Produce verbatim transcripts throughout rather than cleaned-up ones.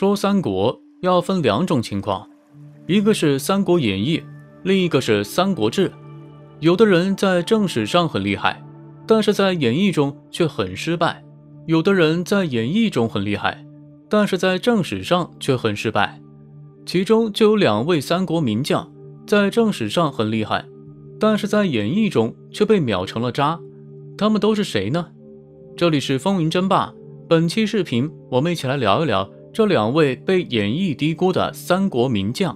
说三国要分两种情况，一个是《三国演义》，另一个是《三国志》。有的人在正史上很厉害，但是在演义中却很失败；有的人在演义中很厉害，但是在正史上却很失败。其中就有两位三国名将，在正史上很厉害，但是在演义中却被秒成了渣。他们都是谁呢？这里是风云争霸，本期视频我们一起来聊一聊这两位被演义低估的三国名将。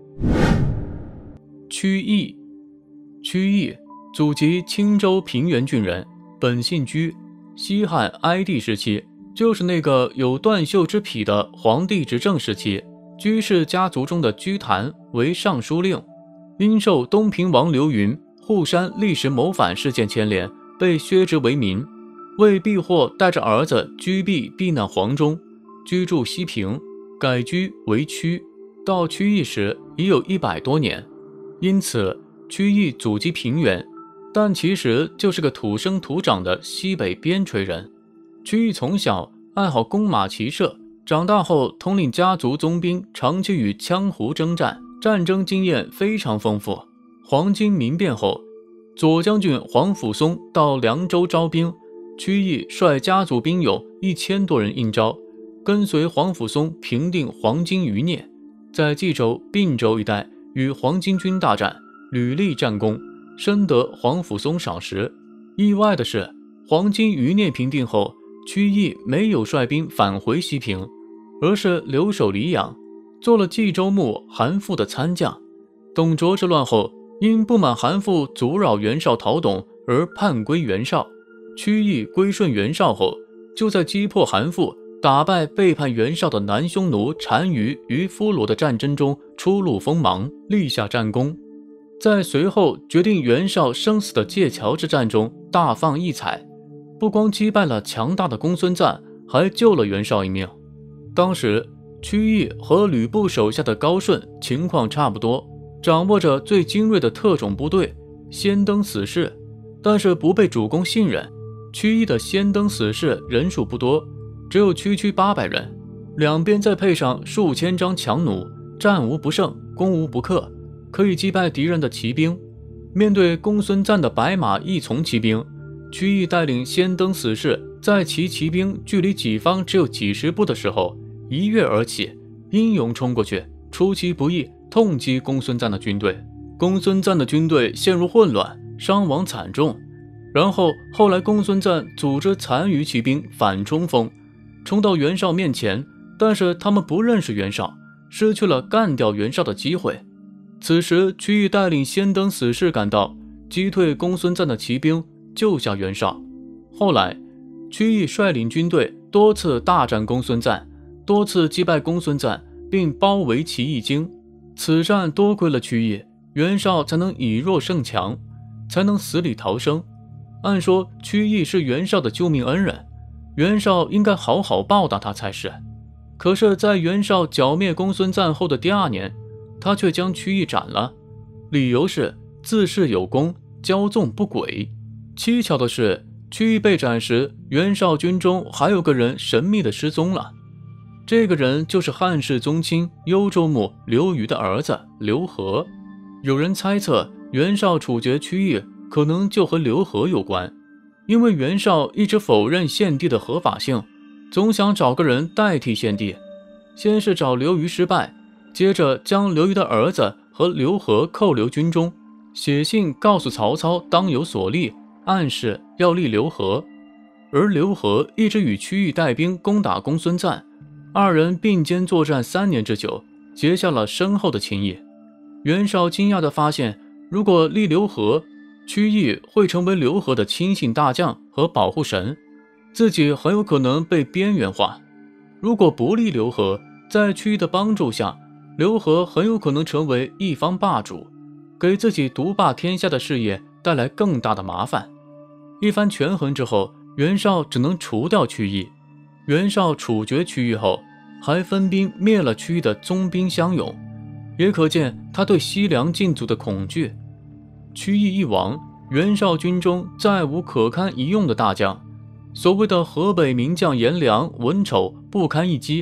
屈义。屈义，祖籍青州平原郡人，本姓居，西汉哀帝时期，就是那个有断袖之癖的皇帝执政时期，居氏家族中的居谭为尚书令，因受东平王刘云护山历时谋反事件牵连，被削职为民，为避祸带着儿子居避避难黄中，居住西平，改居为屈，到屈义时已有一百多年。因此屈义祖籍平原，但其实就是个土生土长的西北边陲人。屈义从小爱好弓马骑射，长大后统领家族宗兵，长期与羌胡征战，战争经验非常丰富。黄巾民变后，左将军黄甫松到凉州招兵，屈义率家族兵勇一千多人应招，跟随黄甫松平定黄巾余孽，在冀州、并州一带与黄巾军大战，屡立战功，深得黄甫松赏识。意外的是，黄巾余孽平定后，屈义没有率兵返回西平，而是留守黎阳，做了冀州牧韩馥的参将。董卓之乱后，因不满韩馥阻扰袁绍讨董而叛归袁绍。屈义归顺袁绍后，就在击破韩馥、打败背叛袁绍的南匈奴单于与夫罗的战争中初露锋芒，立下战功。在随后决定袁绍生死的界桥之战中大放异彩，不光击败了强大的公孙瓒，还救了袁绍一命。当时屈义和吕布手下的高顺情况差不多，掌握着最精锐的特种部队先登死士，但是不被主公信任。屈义的先登死士人数不多，只有区区八百人，两边再配上数千张强弩，战无不胜，攻无不克，可以击败敌人的骑兵。面对公孙瓒的白马一从骑兵，屈义带领先登死士在其骑兵距离己方只有几十步的时候一跃而起，英勇冲过去，出其不意痛击公孙瓒的军队。公孙瓒的军队陷入混乱，伤亡惨重。然后后来公孙瓒组织残余骑兵反冲锋，冲到袁绍面前，但是他们不认识袁绍，失去了干掉袁绍的机会。此时屈义带领先登死士赶到，击退公孙瓒的骑兵，救下袁绍。后来屈义率领军队多次大战公孙瓒，多次击败公孙瓒，并包围其义京。此战多亏了屈义，袁绍才能以弱胜强，才能死里逃生。按说屈义是袁绍的救命恩人，袁绍应该好好报答他才是。可是在袁绍剿灭公孙瓒后的第二年，他却将屈义斩了，理由是自恃有功，骄纵不轨。蹊跷的是，屈义被斩时，袁绍军中还有个人神秘的失踪了。这个人就是汉室宗亲幽州牧刘虞的儿子刘和。有人猜测袁绍处决屈义可能就和刘和有关，因为袁绍一直否认献帝的合法性，总想找个人代替献帝。先是找刘虞失败，接着将刘虞的儿子和刘和扣留军中，写信告诉曹操当有所立，暗示要立刘和。而刘和一直与屈义带兵攻打公孙瓒，二人并肩作战三年之久，结下了深厚的情谊。袁绍惊讶地发现，如果立刘和，屈义会成为刘和的亲信大将和保护神，自己很有可能被边缘化。如果不立刘和，在屈义的帮助下，刘和很有可能成为一方霸主，给自己独霸天下的事业带来更大的麻烦。一番权衡之后，袁绍只能除掉屈义。袁绍处决屈义后，还分兵灭了屈义的宗兵乡勇，也可见他对西凉禁足的恐惧。屈义一亡，袁绍军中再无可堪一用的大将，所谓的河北名将颜良、文丑不堪一击，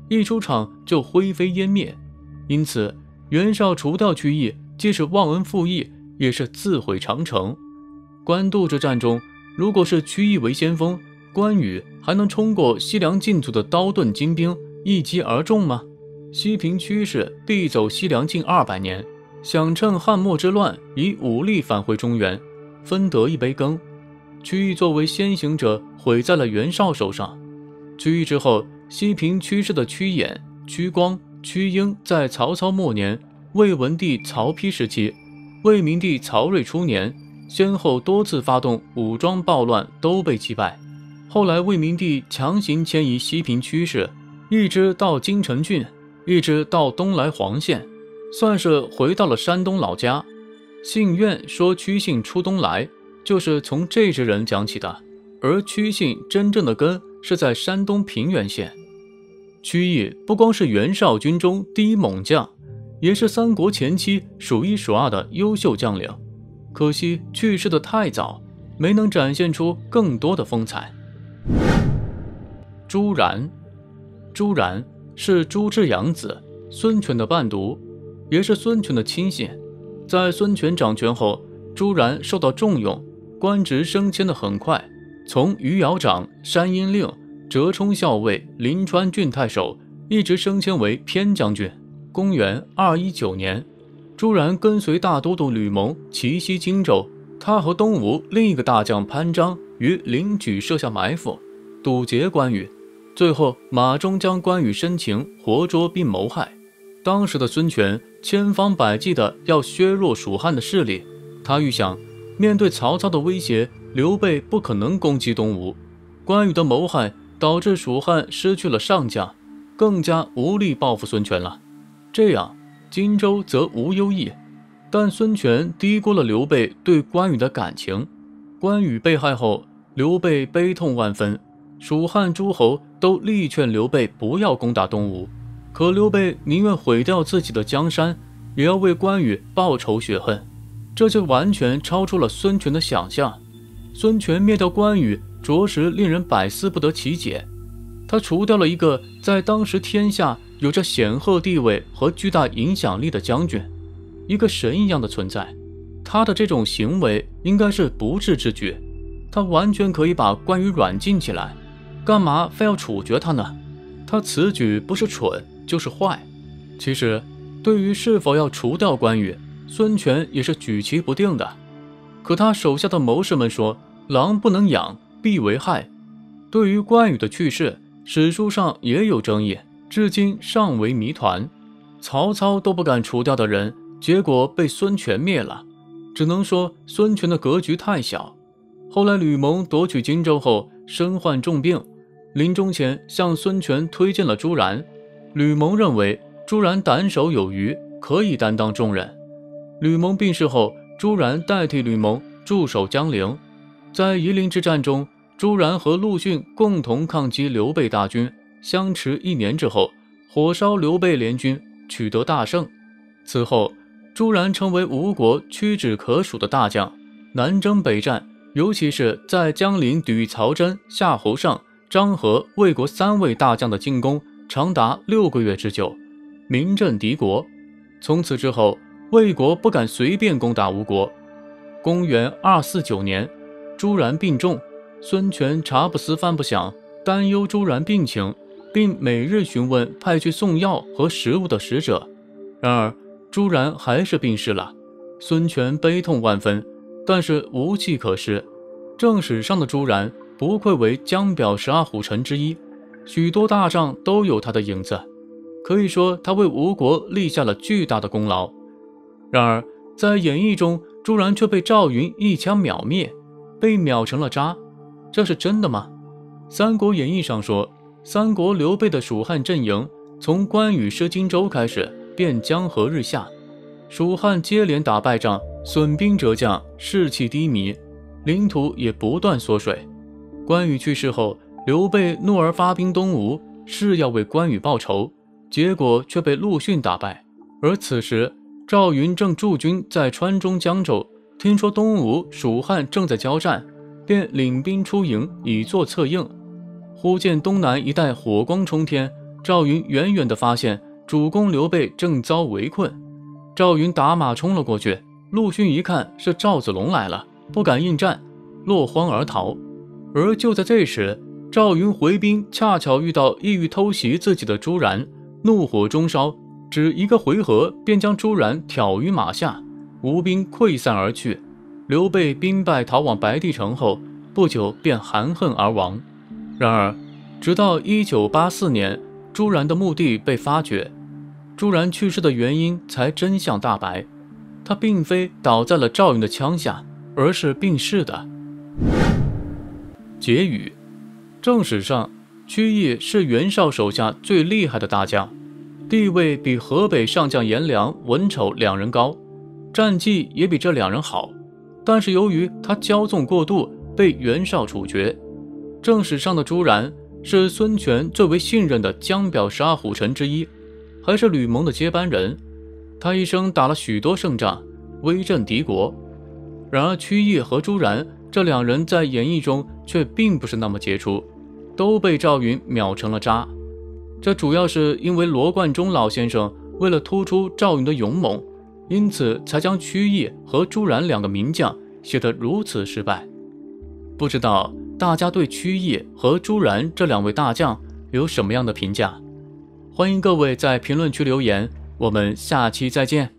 一出场就灰飞烟灭。因此，袁绍除掉曲义，既是忘恩负义，也是自毁长城。官渡之战中，如果是曲义为先锋，关羽还能冲过西凉禁卒的刀盾精兵，一击而中吗？西平曲氏避走西凉近二百年，想趁汉末之乱以武力返回中原，分得一杯羹。曲义作为先行者，毁在了袁绍手上。曲义之后，西平曲氏的曲衍、曲光、曲婴在曹操末年、魏文帝曹丕时期、魏明帝曹睿初年，先后多次发动武装暴乱，都被击败。后来魏明帝强行迁移西平曲氏，一支到京城郡，一支到东莱黄县，算是回到了山东老家。信苑说曲姓出东来，就是从这支人讲起的，而曲姓真正的根是在山东平原县。曲义不光是袁绍军中第一猛将，也是三国前期数一数二的优秀将领，可惜去世的太早，没能展现出更多的风采。朱然，朱然是朱之养子，孙权的伴读，也是孙权的亲信。在孙权掌权后，朱然受到重用，官职升迁的很快，从余姚长、山阴令、折冲校尉、临川郡太守，一直升迁为偏将军。公元二一九年，朱然跟随大都督吕蒙奇袭荆州，他和东吴另一个大将潘璋于灵举设下埋伏，堵截关羽。最后马忠将关羽生擒，活捉并谋害。当时的孙权千方百计的要削弱蜀汉的势力，他预想面对曹操的威胁，刘备不可能攻击东吴，关羽的谋害导致蜀汉失去了上将，更加无力报复孙权了。这样荆州则无忧矣。但孙权低估了刘备对关羽的感情，关羽被害后，刘备悲痛万分，蜀汉诸侯都力劝刘备不要攻打东吴，可刘备宁愿毁掉自己的江山，也要为关羽报仇雪恨，这就完全超出了孙权的想象。孙权灭掉关羽，着实令人百思不得其解。他除掉了一个在当时天下有着显赫地位和巨大影响力的将军，一个神一样的存在，他的这种行为应该是不智之举，他完全可以把关羽软禁起来，干嘛非要处决他呢？他此举不是蠢就是坏。其实对于是否要除掉关羽，孙权也是举棋不定的。可他手下的谋士们说，狼不能养，必为害。对于关羽的去世，史书上也有争议，至今尚为谜团。曹操都不敢除掉的人，结果被孙权灭了，只能说孙权的格局太小。后来吕蒙夺取荆州后，身患重病，临终前向孙权推荐了朱然。吕蒙认为朱然胆守有余，可以担当重任。吕蒙病逝后，朱然代替吕蒙驻守江陵。在夷陵之战中，朱然和陆逊共同抗击刘备大军，相持一年之后，火烧刘备联军，取得大胜。此后，朱然成为吴国屈指可数的大将，南征北战，尤其是在江陵抵御曹真、夏侯尚、张合、魏国三位大将的进攻，长达六个月之久，名震敌国。从此之后，魏国不敢随便攻打吴国。公元二四九年，朱然病重，孙权茶不思饭不想，担忧朱然病情，并每日询问派去送药和食物的使者。然而朱然还是病逝了，孙权悲痛万分，但是无计可施。正史上的朱然不愧为江表十二虎臣之一，许多大仗都有他的影子，可以说他为吴国立下了巨大的功劳。然而在演义中，朱然却被赵云一枪秒灭，被秒成了渣，这是真的吗？三国演义上说，三国刘备的蜀汉阵营从关羽失荆州开始便江河日下，蜀汉接连打败仗，损兵折将，士气低迷，领土也不断缩水。关羽去世后，刘备怒而发兵东吴，是要为关羽报仇，结果却被陆逊打败。而此时赵云正驻军在川中江州，听说东吴蜀汉正在交战，便领兵出营以作策应。忽见东南一带火光冲天， 赵云远远地发现主公刘备正遭围困，赵云打马冲了过去。陆逊一看是赵子龙来了，不敢应战，落荒而逃。而就在这时，赵云回兵恰巧遇到意欲偷袭自己的朱然，怒火中烧，只一个回合便将朱然挑于马下，吴兵溃散而去。刘备兵败逃往白帝城后，不久便含恨而亡。然而直到一九八四年，朱然的墓地被发掘，朱然去世的原因才真相大白，他并非倒在了赵云的枪下，而是病逝的。结语：正史上，曲义是袁绍手下最厉害的大将，地位比河北上将颜良、文丑两人高，战绩也比这两人好。但是由于他骄纵过度，被袁绍处决。正史上的朱然是孙权最为信任的江表十二虎臣之一，还是吕蒙的接班人。他一生打了许多胜仗，威震敌国。然而曲义和朱然这两人在演义中却并不是那么杰出，都被赵云秒成了渣。这主要是因为罗贯中老先生为了突出赵云的勇猛，因此才将曲义和朱然两个名将写得如此失败。不知道大家对曲义和朱然这两位大将有什么样的评价？欢迎各位在评论区留言，我们下期再见。